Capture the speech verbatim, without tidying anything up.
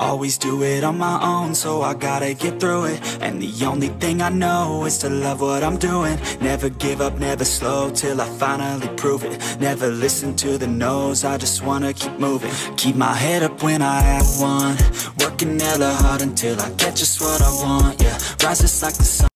always do it on my own, so I gotta get through it. And the only thing I know is to love what I'm doing. Never give up, never slow, till I finally prove it. Never listen to the no's, I just wanna keep moving. Keep my head up when I have one, working hella hard until I get just what I want, yeah. Rises like the sun.